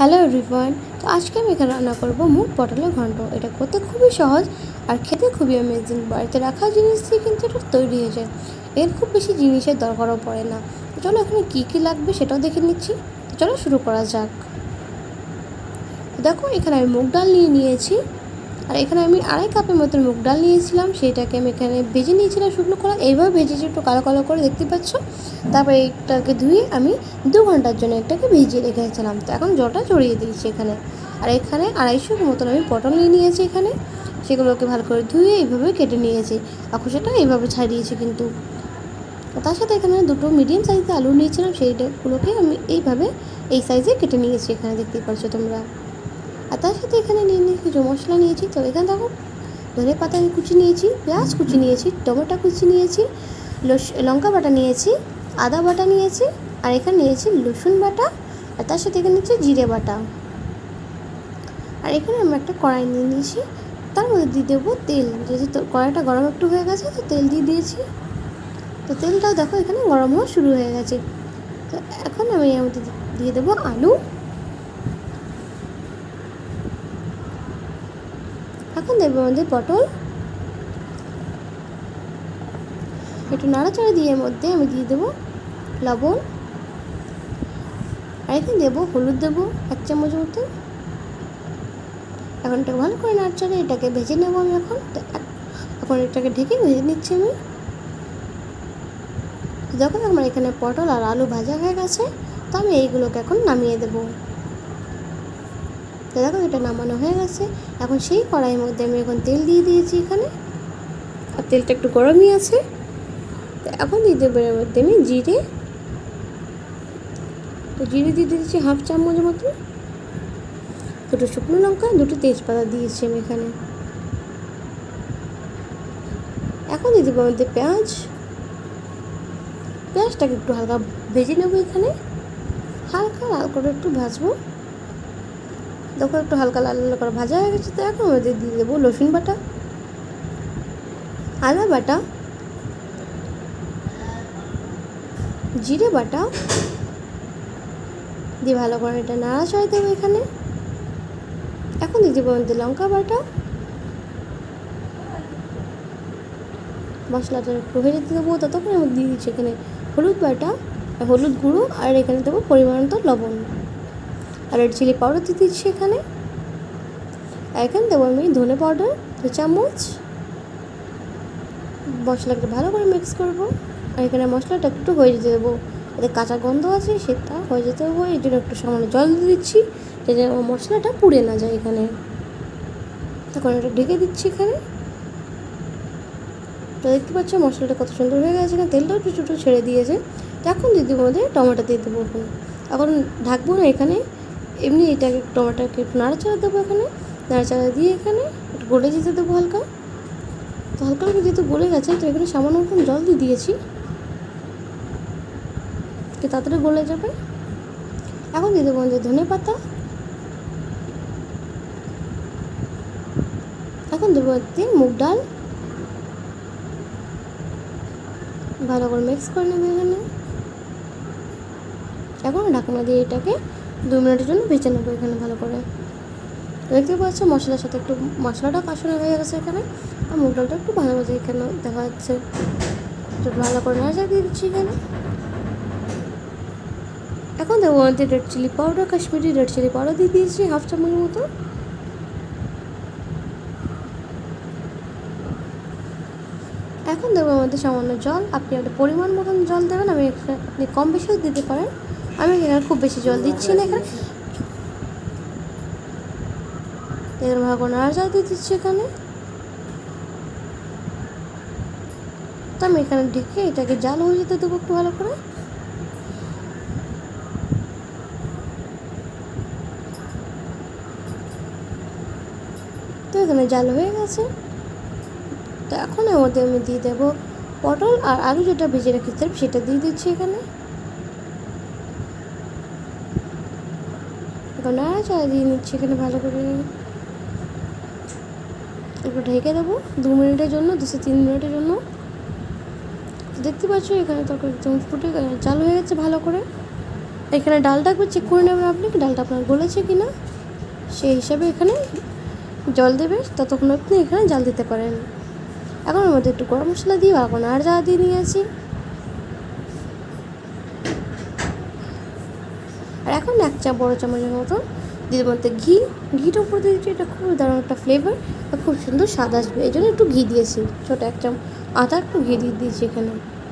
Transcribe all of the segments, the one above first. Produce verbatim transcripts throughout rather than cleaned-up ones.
Hello everyone. তো আজকে আমি এখানে রান্না করব মুগ পটলের ঘন্ট। এটা করতে খুবই সহজ আর খেতে খুবই অ্যামেজিং। বাড়িতে রাখা জিনিস দিয়ে কিন্তু এটা তৈরি হয়ে যায়। এর খুব বেশি জিনিসের দরকারও পড়ে না। তো চলো এখানে কী কী লাগবে সেটাও দেখে নিচ্ছি। তো চলো শুরু করা যাক। দেখো এখানে আমি মুগ ডাল নিয়ে নিয়েছি, আর এখানে আমি আড়াই কাপের মতন মুগ ডাল নিয়েছিলাম। সেইটাকে আমি এখানে ভেজে নিয়েছিলাম শুকনো কড়া, এইভাবে ভেজেছি একটু কালো কালো করে, দেখতে পাচ্ছ। তারপরে এটাকে ধুয়ে আমি দু ঘন্টার জন্য এটাকে ভিজিয়ে রেখেছিলাম। তো এখন জলটা ছড়িয়ে দিয়েছি এখানে। আর এখানে আড়াইশোর মতন আমি পটল নিয়ে নিয়েছি এখানে, সেগুলোকে ভালো করে ধুয়ে এইভাবে কেটে নিয়েছি। এখন সেটা এইভাবে ছাড়িয়েছি কিন্তু। তার সাথে এখানে দুটো মিডিয়াম সাইজের আলু নিয়েছিলাম, সেইগুলোকে আমি এইভাবে এই সাইজে কেটে নিয়েছি এখানে, দেখতেই পাচ্ছ তোমরা। আর তার সাথে এখানে নিয়ে নিয়ে কিছু মশলা নিয়েছি। তো এখানে দেখো ধনে পাতা কুচি নিয়েছি, পেঁয়াজ কুচি নিয়েছি, টমেটো কুচি নিয়েছি, লঙ্কা বাটা নিয়েছি, আদা বাটা নিয়েছি, আর এখানে নিয়েছি রসুন বাটা, আর তার সাথে এখানে নিয়েছি জিরে বাটা। আর এখানে আমি একটা কড়াই নিয়ে নিয়েছি, তার মধ্যে দিয়ে দেবো তেল। যেহেতু কড়াইটা গরম একটু হয়ে গেছে তো তেল দিয়ে দিয়েছি। তো তেলটাও দেখো এখানে গরম হওয়া শুরু হয়ে গেছে। তো এখন আমি এর মধ্যে দিয়ে দেবো আলু। এখন দেবো আমাদের পটল। একটু নাড়াচাড়া দিয়ে এর মধ্যে আমি দিয়ে দেবো লবণ, আর এখানে দেবো হলুদ, দেবো এক চামচ মতো। এখন এটাকে ভালো করে নাড়াচাড়া এটাকে ভেজে নেবো আমি এখন। এখন এটাকে ঢেকে ভেজে নিচ্ছি আমি। যখন আমার এখানে পটল আর আলু ভাজা হয়ে গেছে, তো আমি এইগুলোকে এখন নামিয়ে দেবো। তো দেখো এটা নামানো হয়ে গেছে। এখন সেই কড়াইয়ের মধ্যে আমি এখন তেল দিয়ে দিয়েছি এখানে, আর তেলটা একটু গরমই আছে। তো এখন দিয়ে দেবো এর মধ্যে আমি জিরে। তো জিরে দিয়ে দিয়েছি হাফ চামচ মতো, দুটো শুকনো লঙ্কা, দুটো তেজপাতা দিয়েছি আমি এখানে। এখন দিয়ে দেবো মধ্যে পেঁয়াজ। পেঁয়াজটাকে একটু হালকা ভেজে নেবো এখানে, হালকা লাল করে একটু ভাজবো। দেখো একটু হালকা লাল লাল করে ভাজা হয়ে গেছে। তো এখন মধ্যে দিয়ে দেবো রসুন বাটা, আদা বাটা, জিরে বাটা দিয়ে ভালো করে এটা নাড়াচাড়া দেবো এখানে। এখন দিয়ে দেবো মধ্যে লঙ্কা বাটা। মশলাটা একটু ভেজে দেবো, ততক্ষণ আমি দিয়ে দিচ্ছি এখানে হলুদ বাটা, হলুদ গুঁড়ো, আর এখানে দেবো পরিমাণ মতো লবণ, আর রেড চিলি পাউডার দিয়ে দিচ্ছি এখানে। আর এখানে দেবো আমি ধনে পাউডার দু চামচ। মশলাটা ভালো করে মিক্স করবো। আর এখানে মশলাটা একটু হয়ে যেতে দেবো, এতে কাঁচা গন্ধ আছে সেটা হয়ে যেতে দেবো। এই জন্য একটু সামান্য জল দিয়ে দিচ্ছি, যাতে মশলাটা পুড়ে না যায় এখানে। তখন এটা ঢেকে দিচ্ছি এখানে। তো দেখতে পাচ্ছ মশলাটা কত সুন্দর হয়ে গেছে, এখানে তেলটাও একটু ছোটো ছেড়ে দিয়েছে। তো এখন দিয়ে দেবো মধ্যে টমেটো দিয়ে দেবো এখন। এখন ঢাকবো না এখানে, এমনি এটাকে টমেটোকে একটু নাড়াচাড়া দেবো এখানে। নাড়াচাড়া দিয়ে এখানে একটু গলে যেতে দেবো হালকা। তো হালকা হালকা যেহেতু গলে গেছে, তো এখানে সামান্য মতন জল দিয়ে দিয়েছি, কি তাড়াতাড়ি গলে যাবে। এখন দিয়ে দেবো মধ্যে ধনে পাতা। এখন দেবো মধ্যে মুগ ডাল, ভালো করে মিক্স করে নেবো এখানে। এখন ঢাকনা দিয়ে এটাকে দু মিনিটের জন্য ভেজে নেবো এখানে ভালো করে। দেখতে পাচ্ছ মশলার সাথে একটু মশলাটা কষানো হয়ে গেছে এখানে, আর মুগ ডালটা একটু ভালো ভাজা এখানে দেখা যাচ্ছে। একটু ভালো করে নাড়াচাড়া দিয়ে দিচ্ছি এখানে। এখন দেবো মধ্যে red chilli powder, Kashmiri red chilli powder দিয়ে দিয়েছি হাফ চামচ মতো। এখন দেবো মধ্যে সামান্য জল, আপনি একটা পরিমাণ মতন জল দেবেন। আমি আপনি কম বেশিও দিতে পারেন, আমি এখানে খুব বেশি জল দিচ্ছি না এখানে। এখানে ভালো করে নাড়াচাড়া দিয়ে দিচ্ছি এখানে। তো আমি এখানে ঢেকে এটাকে জাল হয়ে যেতে দেবো একটু ভালো করে। তো এখানে জাল হয়ে গেছে। তো এখন এর মধ্যে আমি দিয়ে দেবো পটল আর আলু যেটা ভেজে রেখেছিলাম সেটা দিয়ে দিচ্ছি এখানে। এখন নাড়াচাড়া দিয়ে নিচ্ছি এখানে ভালো করে। একটু ঢেকে দেবো দু মিনিটের জন্য, দুশো তিন মিনিটের জন্য। দেখতে পাচ্ছ এখানে তরকারি একদম ফুটে চালু হয়ে গেছে ভালো করে। এখানে ডালটা একবার চেক করে নেবেন আপনি, ডালটা আপনার গলেছে কি না, সেই হিসাবে এখানে জল দেবে, ততক্ষণ আপনি এখানে জাল দিতে পারেন। এখন ওর মধ্যে একটু গরম মশলা দিয়ে এখন আর যা দিয়ে নিয়েছি। আর এখন এক চা বড়ো চামচের মতো দিয়ে মধ্যে ঘি, ঘিটা উপর দিয়ে দিচ্ছি, এটা খুব দারুণ একটা ফ্লেভার আর খুব সুন্দর স্বাদ আসবে, এই জন্য একটু ঘি দিয়েছি, ছোটো এক চামচ আদা একটু ঘি দিয়ে দিয়েছি এখানে।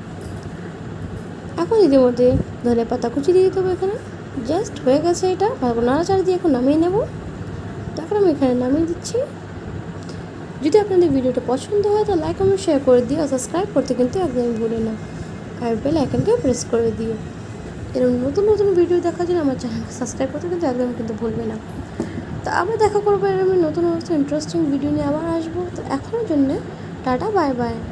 এখন এদের মধ্যে ধনে পাতা কুচি দিয়ে দিতে হবে এখানে। জাস্ট হয়ে গেছে, এটা ভালো নাড়াচাড়া দিয়ে এখন নামিয়ে নেব। তারপর আমি এখানে নামিয়ে দিচ্ছি। যদি আপনাদের ভিডিওটা পছন্দ হয় তো লাইক কমেন্ট শেয়ার করে দিও, আর সাবস্ক্রাইব করতে কিন্তু একদমই ভুলে না, আর বেল আইকনকেও প্রেস করে দিও। এরকম নতুন নতুন ভিডিও দেখার জন্য আমার চ্যানেলকে সাবস্ক্রাইব করতে কিন্তু একদম কিন্তু ভুলবে না। তো আবার দেখা করবো এরকম নতুন নতুন ইন্টারেস্টিং ভিডিও নিয়ে আবার আসবো। তো এখনের জন্য টাটা, বাই বাই।